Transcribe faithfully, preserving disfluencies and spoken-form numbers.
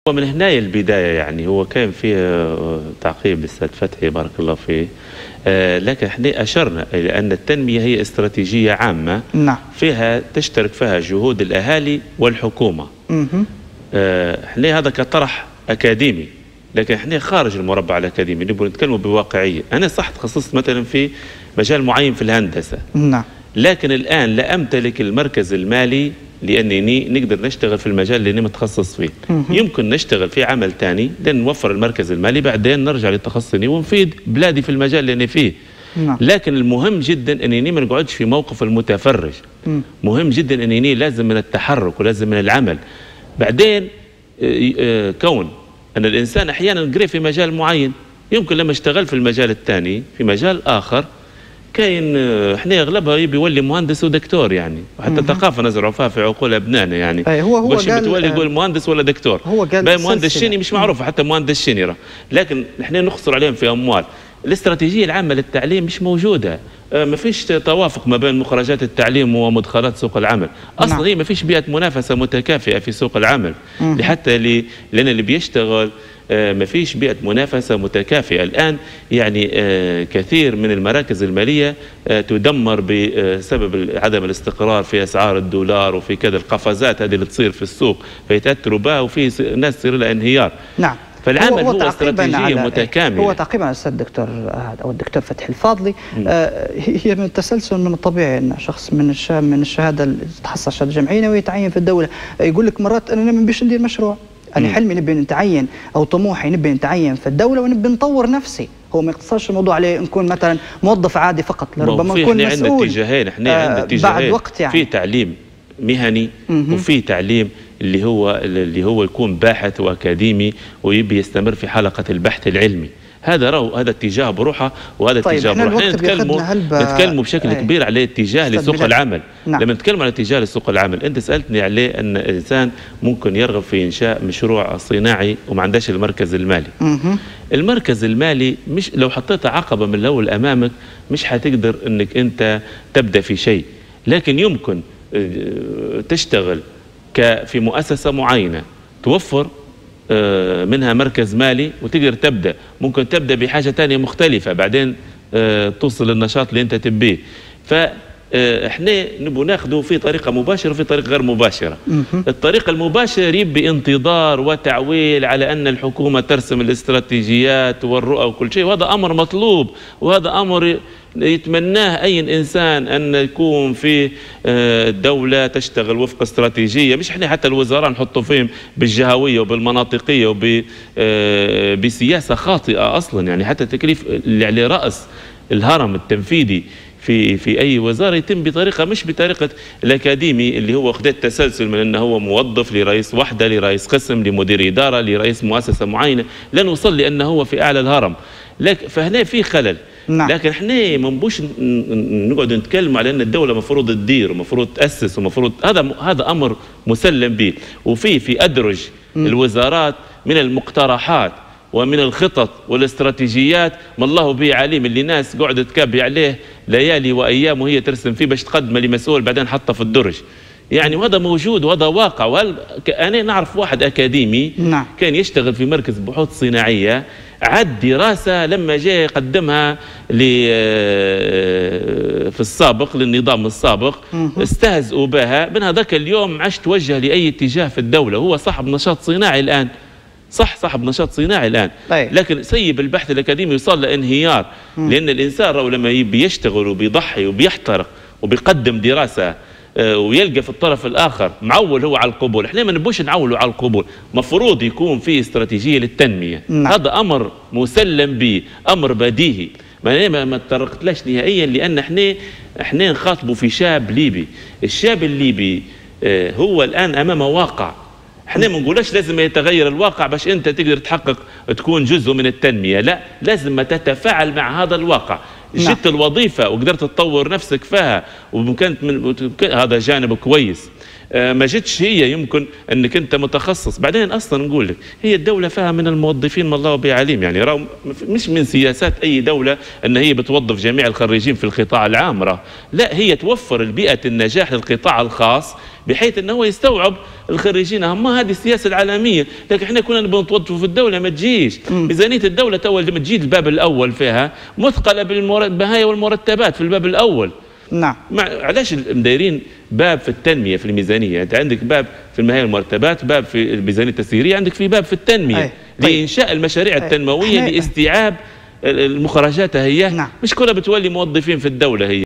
ومن هنا البداية يعني هو كان فيه تعقيب للأستاذ فتحي بارك الله فيه، آه لكن احنا أشرنا إلى أن التنمية هي استراتيجية عامة نعم. فيها تشترك فيها جهود الأهالي والحكومة. آه احنا هذا كطرح أكاديمي، لكن احنا خارج المربع الأكاديمي نبغى نتكلم بواقعية. أنا صح تخصصت مثلا في مجال معين في الهندسة، نعم، لكن الآن لا أمتلك المركز المالي لأنني نقدر نشتغل في المجال اللي أنا متخصص فيه. يمكن نشتغل في عمل ثاني لأن نوفر المركز المالي، بعدين نرجع لتخصصي ونفيد بلادي في المجال اللي أنا فيه. نعم. لكن المهم جدا أنني ما نقعدش في موقف المتفرج. م. مهم جدا أنني لازم من التحرك ولازم من العمل. بعدين كون أن الإنسان أحيانا قري في مجال معين، يمكن لما اشتغل في المجال الثاني في مجال آخر كاين احنا اغلبها بيولي مهندس ودكتور يعني، وحتى ثقافه نزرعوا فيها في عقول ابنائنا يعني. أي هو هو قال بتولي يقول مهندس ولا دكتور، هو قال مهندس شيني مش معروف حتى مهندس شيني، لكن احنا نخسر عليهم في اموال. الاستراتيجيه العامه للتعليم مش موجوده، ما فيش توافق ما بين مخرجات التعليم ومدخلات سوق العمل. اصلا نعم. هي ما فيش بيئه منافسه متكافئه في سوق العمل، لحتى اللي لان اللي بيشتغل ما فيش بيئة منافسة متكافئة. الآن يعني كثير من المراكز المالية تدمر بسبب عدم الاستقرار في أسعار الدولار وفي كذا القفزات هذه اللي تصير في السوق فيتأثروا بها، وفي ناس تصير لها انهيار. نعم. فالعمل هو, هو استراتيجية متكاملة. هو تعقيبا على الأستاذ الدكتور أو الدكتور فتحي الفاضلي، آه هي من التسلسل من الطبيعي أن شخص من الشهادة من الشهادة تحصل شهادة جامعية ويتعين في الدولة يقول لك مرات أنا ما بيش ندير مشروع، أنا حلمي نبي نتعين أو طموحي نبي نتعين في الدولة ونبي نطور نفسي. هو ما يقتصرش الموضوع عليه نكون مثلا موظف عادي فقط، ربما نكون مسؤول. احنا عندنا اتجاهين، احنا آه عندنا اتجاهين بعد وقت يعني. في تعليم مهني وفي تعليم اللي هو اللي هو يكون باحث واكاديمي ويبي يستمر في حلقة البحث العلمي. هذا راهو هذا اتجاه بروحه وهذا طيب اتجاه بروحه. احنا نتكلموا نتكلموا بشكل ايه. كبير على اتجاه لسوق العمل. نعم. لما نتكلم على اتجاه لسوق العمل، انت سالتني عليه ان الانسان ممكن يرغب في انشاء مشروع صناعي وما عندهش المركز المالي. مه. المركز المالي مش لو حطيت عقبه من الاول امامك مش حتقدر انك انت تبدا في شيء، لكن يمكن تشتغل في مؤسسه معينه توفر منها مركز مالي وتقدر تبدأ. ممكن تبدأ بحاجة تانية مختلفة بعدين توصل للنشاط اللي انت تبيه. فاحنا نبغى ناخده في طريقة مباشرة وفي طريقة غير مباشرة. الطريقة المباشرة يبي انتظار وتعويل على أن الحكومة ترسم الاستراتيجيات والرؤى وكل شيء، وهذا أمر مطلوب وهذا أمر يتمناه أي إنسان أن يكون في دولة تشتغل وفق استراتيجية. مش احنا حتى الوزراء نحطوا فيهم بالجهوية وبالمناطقية وبسياسة خاطئة أصلا يعني. حتى تكليف اللي على رأس الهرم التنفيذي في في أي وزارة يتم بطريقة مش بطريقة الأكاديمي اللي هو خد التسلسل من أنه هو موظف لرئيس وحدة لرئيس قسم لمدير إدارة لرئيس مؤسسة معينة، لا نوصل لأنه هو في أعلى الهرم. لكن فهنا في خلل. نعم. لكن احنا ما نبوش نقعد نتكلم على ان الدوله مفروض تدير ومفروض تاسس ومفروض هذا هذا امر مسلم به، وفي في ادرج م. الوزارات من المقترحات ومن الخطط والاستراتيجيات ما الله به عليم اللي ناس قعدت تكابي عليه ليالي وايام وهي ترسم فيه باش تقدمه لمسؤول بعدين حطه في الدرج يعني. وهذا موجود وهذا واقع. وهل انا نعرف واحد اكاديمي نعم. كان يشتغل في مركز بحوث صناعيه، عد دراسة لما جاء يقدمها في السابق للنظام السابق استهزئوا بها. من هذاك اليوم عاش توجه لأي اتجاه في الدولة. هو صاحب نشاط صناعي الآن، صح صاحب نشاط صناعي الآن، لكن سيب البحث الأكاديمي يوصل لانهيار. لأن الإنسان لما بيشتغل وبيضحي وبيحترق وبيقدم دراسة ويلقى في الطرف الآخر معول هو على القبول، احنا ما نبوش نعوله على القبول. مفروض يكون في استراتيجية للتنمية. نعم. هذا أمر مسلم به، أمر بديهي. ما ما تطرقتلاش نهائيا لأن احنا احنا نخاطبوا في شاب ليبي. الشاب الليبي اه هو الآن أمامه واقع. احنا ما نقولش لازم يتغير الواقع باش انت تقدر تحقق تكون جزء من التنمية، لا، لازم تتفاعل مع هذا الواقع. جيت نعم. الوظيفة وقدرت تطور نفسك فيها وممكن من... هذا جانب كويس. ما جتش هي يمكن انك انت متخصص. بعدين اصلا نقول لك هي الدوله فيها من الموظفين ما الله به عليم، يعني راهو مش من سياسات اي دوله ان هي بتوظف جميع الخريجين في القطاع العام، راه لا، هي توفر البيئه النجاح للقطاع الخاص بحيث انه هو يستوعب الخريجين. اما هذه السياسه العالميه، لكن احنا كنا نبغى نتوظفوا في الدوله ما تجيش. ميزانيه الدوله تو لما تجي الباب الاول فيها مثقله بالبهايه والمرتبات في الباب الاول. نعم. علاش مدايرين باب في التنميه في الميزانيه؟ يعني انت عندك باب في المهاية والمرتبات، باب في الميزانيه التسييريه، عندك في باب في التنميه. أي. طيب. لانشاء المشاريع أي. التنمويه لاستيعاب المخرجات هي. نعم. مش كلها بتولي موظفين في الدوله هي.